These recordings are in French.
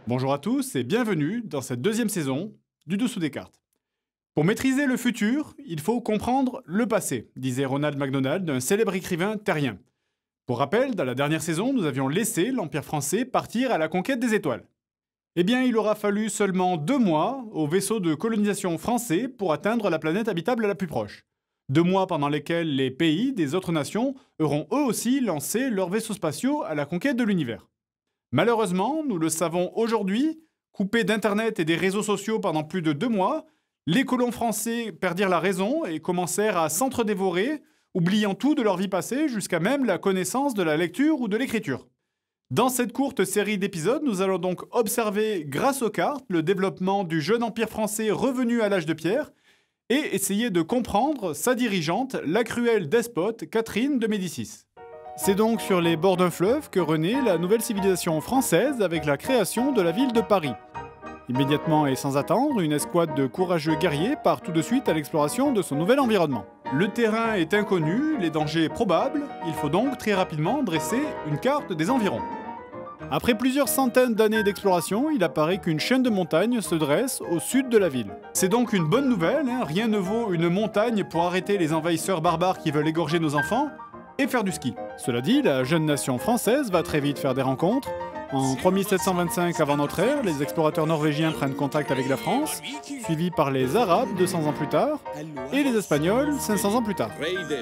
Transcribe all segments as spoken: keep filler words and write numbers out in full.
Bonjour à tous et bienvenue dans cette deuxième saison du Dessous des cartes. Pour maîtriser le futur, il faut comprendre le passé, disait Ronald McDonald, un célèbre écrivain terrien. Pour rappel, dans la dernière saison, nous avions laissé l'Empire français partir à la conquête des étoiles. Eh bien, il aura fallu seulement deux mois au vaisseau de colonisation français pour atteindre la planète habitable la plus proche. Deux mois pendant lesquels les pays des autres nations auront eux aussi lancé leurs vaisseaux spatiaux à la conquête de l'univers. Malheureusement, nous le savons aujourd'hui, coupés d'Internet et des réseaux sociaux pendant plus de deux mois, les colons français perdirent la raison et commencèrent à s'entre-dévorer, oubliant tout de leur vie passée jusqu'à même la connaissance de la lecture ou de l'écriture. Dans cette courte série d'épisodes, nous allons donc observer, grâce aux cartes, le développement du jeune empire français revenu à l'âge de pierre et essayer de comprendre sa dirigeante, la cruelle despote Catherine de Médicis. C'est donc sur les bords d'un fleuve que renaît la nouvelle civilisation française avec la création de la ville de Paris. Immédiatement et sans attendre, une escouade de courageux guerriers part tout de suite à l'exploration de son nouvel environnement. Le terrain est inconnu, les dangers probables, il faut donc très rapidement dresser une carte des environs. Après plusieurs centaines d'années d'exploration, il apparaît qu'une chaîne de montagnes se dresse au sud de la ville. C'est donc une bonne nouvelle, hein, rien ne vaut une montagne pour arrêter les envahisseurs barbares qui veulent égorger nos enfants et faire du ski. Cela dit, la jeune nation française va très vite faire des rencontres. En trois mille sept cent vingt-cinq avant notre ère, les explorateurs norvégiens prennent contact avec la France, suivis par les Arabes deux cents ans plus tard, et les Espagnols cinq cents ans plus tard.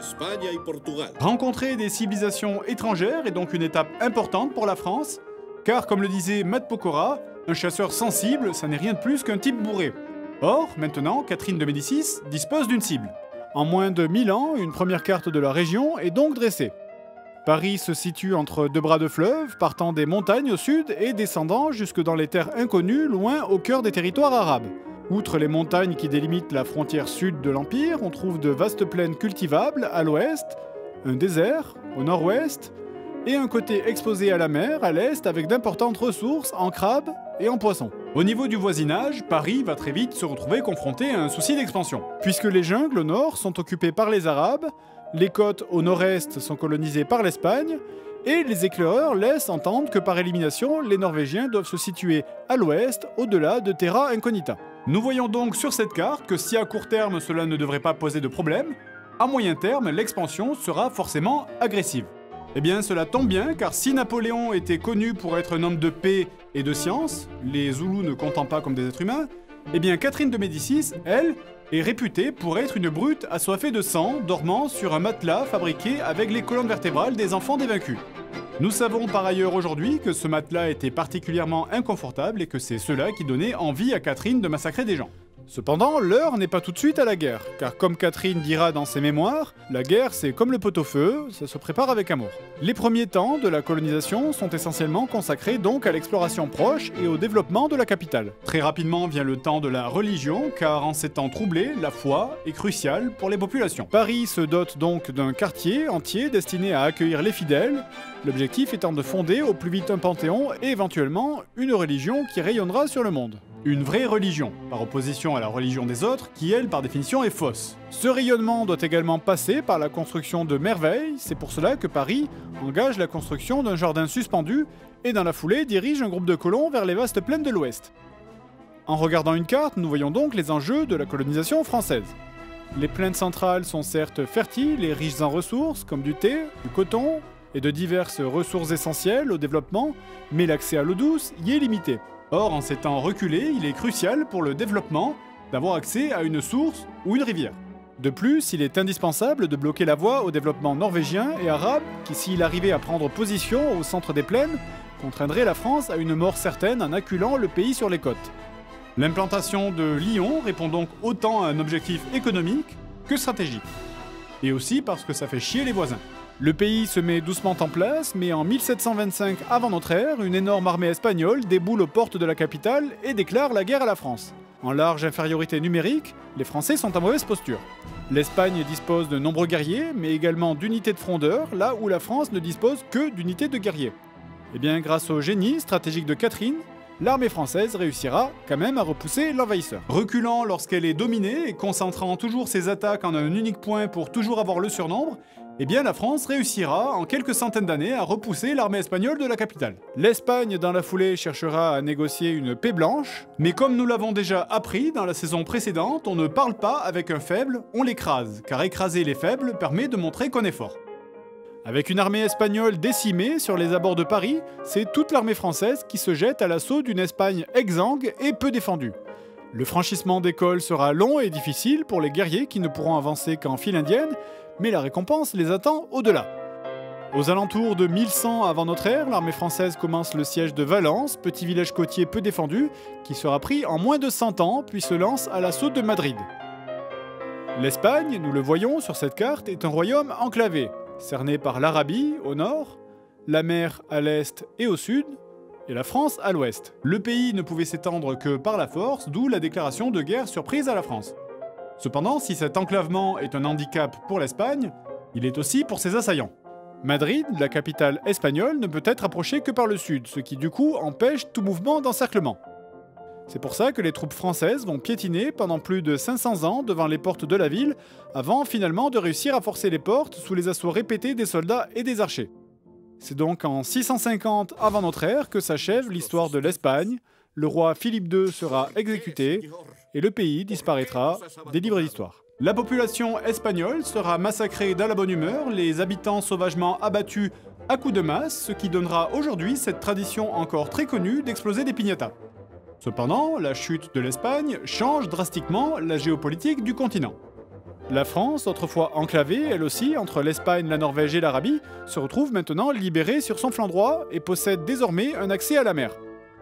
Rencontrer des civilisations étrangères est donc une étape importante pour la France, car comme le disait Matt Pokora, un chasseur sensible, ça n'est rien de plus qu'un type bourré. Or, maintenant, Catherine de Médicis dispose d'une cible. En moins de mille ans, une première carte de la région est donc dressée. Paris se situe entre deux bras de fleuve, partant des montagnes au sud et descendant jusque dans les terres inconnues, loin au cœur des territoires arabes. Outre les montagnes qui délimitent la frontière sud de l'Empire, on trouve de vastes plaines cultivables à l'ouest, un désert au nord-ouest, et un côté exposé à la mer à l'est avec d'importantes ressources en crabes et en poissons. Au niveau du voisinage, Paris va très vite se retrouver confronté à un souci d'expansion. Puisque les jungles au nord sont occupés par les Arabes, les côtes au nord-est sont colonisées par l'Espagne, et les éclaireurs laissent entendre que par élimination, les Norvégiens doivent se situer à l'ouest, au-delà de Terra Incognita. Nous voyons donc sur cette carte que si à court terme cela ne devrait pas poser de problème, à moyen terme l'expansion sera forcément agressive. Eh bien cela tombe bien car si Napoléon était connu pour être un homme de paix et de science, les Zoulous ne comptant pas comme des êtres humains, eh bien Catherine de Médicis, elle, est réputée pour être une brute assoiffée de sang, dormant sur un matelas fabriqué avec les colonnes vertébrales des enfants des vaincus. Nous savons par ailleurs aujourd'hui que ce matelas était particulièrement inconfortable et que c'est cela qui donnait envie à Catherine de massacrer des gens. Cependant, l'heure n'est pas tout de suite à la guerre, car comme Catherine dira dans ses mémoires, la guerre c'est comme le pot-au-feu, ça se prépare avec amour. Les premiers temps de la colonisation sont essentiellement consacrés donc à l'exploration proche et au développement de la capitale. Très rapidement vient le temps de la religion, car en ces temps troublés, la foi est cruciale pour les populations. Paris se dote donc d'un quartier entier destiné à accueillir les fidèles, l'objectif étant de fonder au plus vite un panthéon et éventuellement une religion qui rayonnera sur le monde. Une vraie religion, par opposition à la religion des autres, qui elle, par définition, est fausse. Ce rayonnement doit également passer par la construction de merveilles, c'est pour cela que Paris engage la construction d'un jardin suspendu et dans la foulée dirige un groupe de colons vers les vastes plaines de l'Ouest. En regardant une carte, nous voyons donc les enjeux de la colonisation française. Les plaines centrales sont certes fertiles et riches en ressources, comme du thé, du coton et de diverses ressources essentielles au développement, mais l'accès à l'eau douce y est limité. Or, en ces temps reculés, il est crucial pour le développement d'avoir accès à une source ou une rivière. De plus, il est indispensable de bloquer la voie au développement norvégien et arabe qui, s'il arrivait à prendre position au centre des plaines, contraindrait la France à une mort certaine en acculant le pays sur les côtes. L'implantation de Lyon répond donc autant à un objectif économique que stratégique. Et aussi parce que ça fait chier les voisins. Le pays se met doucement en place, mais en mille sept cent vingt-cinq avant notre ère, une énorme armée espagnole déboule aux portes de la capitale et déclare la guerre à la France. En large infériorité numérique, les Français sont en mauvaise posture. L'Espagne dispose de nombreux guerriers, mais également d'unités de frondeurs, là où la France ne dispose que d'unités de guerriers. Eh bien, grâce au génie stratégique de Catherine, l'armée française réussira quand même à repousser l'envahisseur. Reculant lorsqu'elle est dominée et concentrant toujours ses attaques en un unique point pour toujours avoir le surnombre, eh bien la France réussira en quelques centaines d'années à repousser l'armée espagnole de la capitale. L'Espagne, dans la foulée, cherchera à négocier une paix blanche, mais comme nous l'avons déjà appris dans la saison précédente, on ne parle pas avec un faible, on l'écrase, car écraser les faibles permet de montrer qu'on est fort. Avec une armée espagnole décimée sur les abords de Paris, c'est toute l'armée française qui se jette à l'assaut d'une Espagne exsangue et peu défendue. Le franchissement des cols sera long et difficile pour les guerriers qui ne pourront avancer qu'en file indienne, mais la récompense les attend au-delà. Aux alentours de mille cent avant notre ère, l'armée française commence le siège de Valence, petit village côtier peu défendu, qui sera pris en moins de cent ans, puis se lance à l'assaut de Madrid. L'Espagne, nous le voyons sur cette carte, est un royaume enclavé, cerné par l'Arabie au nord, la mer à l'est et au sud, et la France à l'ouest. Le pays ne pouvait s'étendre que par la force, d'où la déclaration de guerre surprise à la France. Cependant, si cet enclavement est un handicap pour l'Espagne, il est aussi pour ses assaillants. Madrid, la capitale espagnole, ne peut être approchée que par le sud, ce qui du coup empêche tout mouvement d'encerclement. C'est pour ça que les troupes françaises vont piétiner pendant plus de cinq cents ans devant les portes de la ville, avant finalement de réussir à forcer les portes sous les assauts répétés des soldats et des archers. C'est donc en six cent cinquante avant notre ère que s'achève l'histoire de l'Espagne, le roi Philippe deux sera exécuté, et le pays disparaîtra des livres d'histoire. La population espagnole sera massacrée dans la bonne humeur, les habitants sauvagement abattus à coups de masse, ce qui donnera aujourd'hui cette tradition encore très connue d'exploser des piñatas. Cependant, la chute de l'Espagne change drastiquement la géopolitique du continent. La France, autrefois enclavée, elle aussi, entre l'Espagne, la Norvège et l'Arabie, se retrouve maintenant libérée sur son flanc droit et possède désormais un accès à la mer.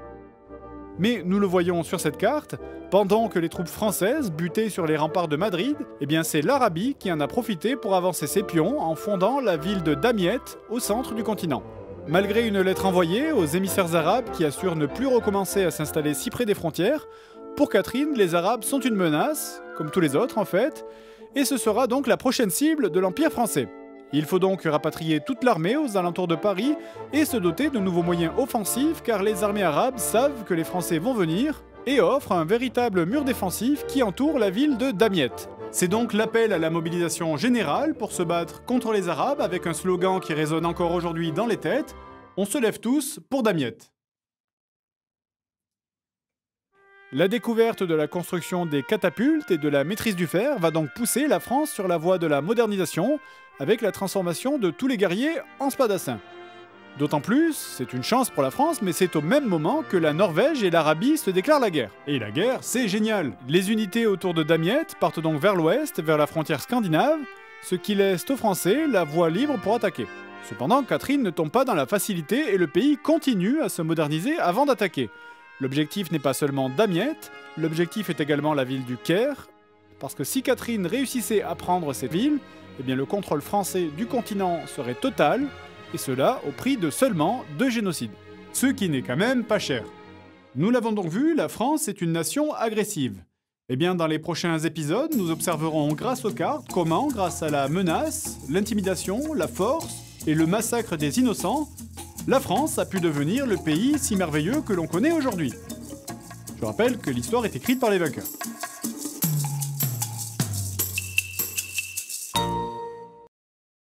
Mais nous le voyons sur cette carte, pendant que les troupes françaises butaient sur les remparts de Madrid, eh bien c'est l'Arabie qui en a profité pour avancer ses pions en fondant la ville de Damiette au centre du continent. Malgré une lettre envoyée aux émissaires arabes qui assurent ne plus recommencer à s'installer si près des frontières, pour Catherine, les Arabes sont une menace, comme tous les autres en fait, et ce sera donc la prochaine cible de l'Empire français. Il faut donc rapatrier toute l'armée aux alentours de Paris et se doter de nouveaux moyens offensifs car les armées arabes savent que les Français vont venir et offrent un véritable mur défensif qui entoure la ville de Damiette. C'est donc l'appel à la mobilisation générale pour se battre contre les Arabes avec un slogan qui résonne encore aujourd'hui dans les têtes « On se lève tous pour Damiette ». La découverte de la construction des catapultes et de la maîtrise du fer va donc pousser la France sur la voie de la modernisation avec la transformation de tous les guerriers en spadassins. D'autant plus, c'est une chance pour la France, mais c'est au même moment que la Norvège et l'Arabie se déclarent la guerre. Et la guerre, c'est génial! Les unités autour de Damiette partent donc vers l'ouest, vers la frontière scandinave, ce qui laisse aux Français la voie libre pour attaquer. Cependant, Catherine ne tombe pas dans la facilité et le pays continue à se moderniser avant d'attaquer. L'objectif n'est pas seulement Damiette, l'objectif est également la ville du Caire, parce que si Catherine réussissait à prendre cette ville, eh bien le contrôle français du continent serait total, et cela au prix de seulement deux génocides. Ce qui n'est quand même pas cher. Nous l'avons donc vu, la France est une nation agressive. Eh bien dans les prochains épisodes, nous observerons grâce aux cartes comment, grâce à la menace, l'intimidation, la force et le massacre des innocents, la France a pu devenir le pays si merveilleux que l'on connaît aujourd'hui. Je rappelle que l'histoire est écrite par les vainqueurs.